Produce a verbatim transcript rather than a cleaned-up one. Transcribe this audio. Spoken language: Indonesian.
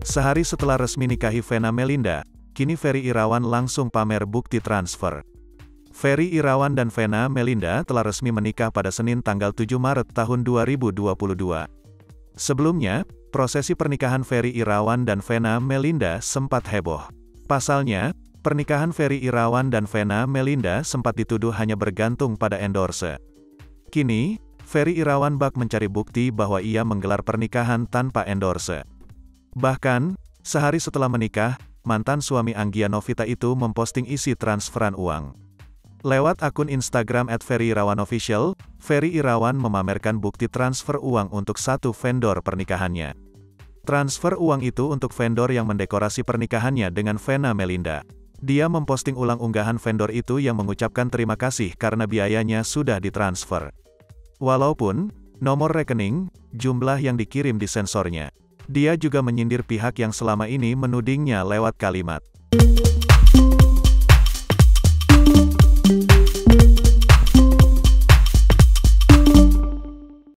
Sehari setelah resmi nikahi Vena Melinda, kini Ferry Irawan langsung pamer bukti transfer. Ferry Irawan dan Vena Melinda telah resmi menikah pada Senin tanggal tujuh Maret tahun dua ribu dua puluh dua. Sebelumnya, prosesi pernikahan Ferry Irawan dan Vena Melinda sempat heboh. Pasalnya, pernikahan Ferry Irawan dan Vena Melinda sempat dituduh hanya bergantung pada endorse. Kini, Ferry Irawan bak mencari bukti bahwa ia menggelar pernikahan tanpa endorse. Bahkan, sehari setelah menikah, mantan suami Anggia Novita itu memposting isi transferan uang. Lewat akun Instagram et ferry irawan official, Ferry Irawan memamerkan bukti transfer uang untuk satu vendor pernikahannya. Transfer uang itu untuk vendor yang mendekorasi pernikahannya dengan Vena Melinda. Dia memposting ulang unggahan vendor itu yang mengucapkan terima kasih karena biayanya sudah ditransfer. Walaupun, nomor rekening, jumlah yang dikirim disensornya. Dia juga menyindir pihak yang selama ini menudingnya lewat kalimat